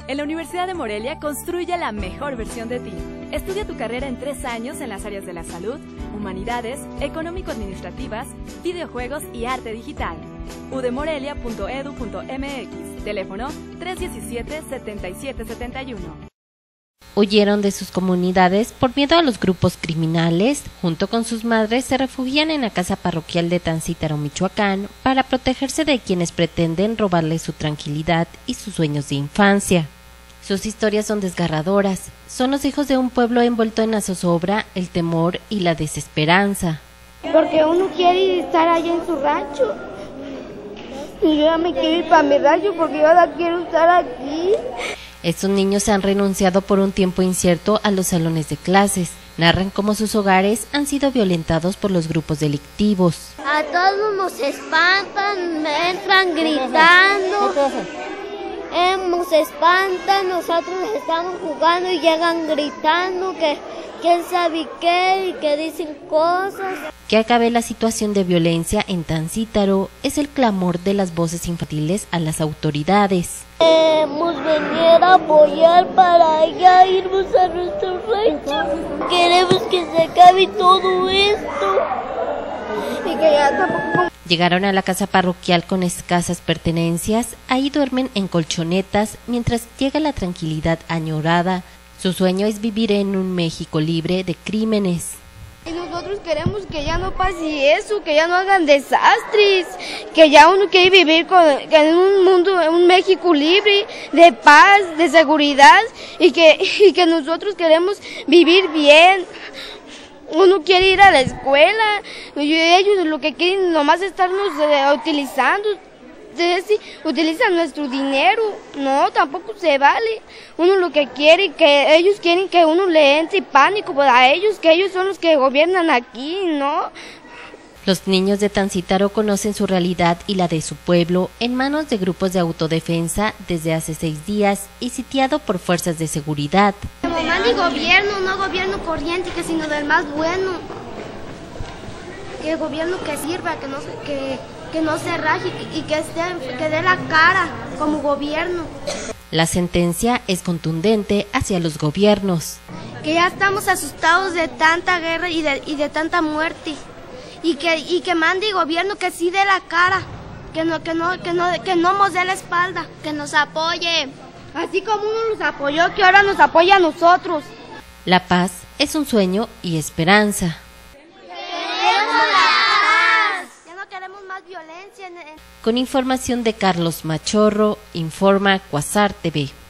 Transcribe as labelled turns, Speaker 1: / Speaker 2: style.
Speaker 1: En la Universidad de Morelia construye la mejor versión de ti. Estudia tu carrera en 3 años en las áreas de la salud, humanidades, económico-administrativas, videojuegos y arte digital. udemorelia.edu.mx. Teléfono 317-7771.
Speaker 2: Huyeron de sus comunidades por miedo a los grupos criminales. Junto con sus madres se refugian en la casa parroquial de Tancítaro, Michoacán, para protegerse de quienes pretenden robarles su tranquilidad y sus sueños de infancia. Sus historias son desgarradoras. Son los hijos de un pueblo envuelto en la zozobra, el temor y la desesperanza.
Speaker 3: Porque uno quiere estar allá en su rancho. Y yo ya me quiero ir para mi rancho porque yo ahora quiero estar aquí.
Speaker 2: Estos niños han renunciado por un tiempo incierto a los salones de clases. Narran cómo sus hogares han sido violentados por los grupos delictivos.
Speaker 3: A todos nos espantan, me entran gritando. Nos espantan, nosotros estamos jugando y llegan gritando que quién sabe qué y que dicen cosas.
Speaker 2: Que acabe la situación de violencia en Tancítaro es el clamor de las voces infantiles a las autoridades.
Speaker 3: Queremos venir a apoyar para ya irnos a nuestro rancho. Queremos que se acabe todo esto. Y que ya tampoco...
Speaker 2: Llegaron a la casa parroquial con escasas pertenencias. Ahí duermen en colchonetas mientras llega la tranquilidad añorada. Su sueño es vivir en un México libre de crímenes.
Speaker 3: Y nosotros queremos que ya no pase eso, que ya no hagan desastres, que ya uno quiere vivir en un mundo, en un México libre, de paz, de seguridad, y que nosotros queremos vivir bien. Uno quiere ir a la escuela, y ellos lo que quieren nomás es estarnos utilizando. Si utilizan nuestro dinero, no, tampoco se vale. Uno lo que quiere, que ellos quieren que uno le entre pánico a ellos, que ellos son los que gobiernan aquí, ¿no?
Speaker 2: Los niños de Tancítaro conocen su realidad y la de su pueblo en manos de grupos de autodefensa desde hace 6 días y sitiado por fuerzas de seguridad.
Speaker 3: Mande gobierno, no gobierno corriente, sino del más bueno. Que gobierno que sirva, que no se raje y que dé la cara como gobierno.
Speaker 2: La sentencia es contundente hacia los gobiernos.
Speaker 3: Que ya estamos asustados de tanta guerra y de tanta muerte. Y que mande gobierno que sí dé la cara, que no nos dé la espalda, que nos apoye. Así como uno nos apoyó, que ahora nos apoya a nosotros.
Speaker 2: La paz es un sueño y esperanza.
Speaker 3: Queremos más violencia.
Speaker 2: Con información de Carlos Machorro, informa Cuasar TV.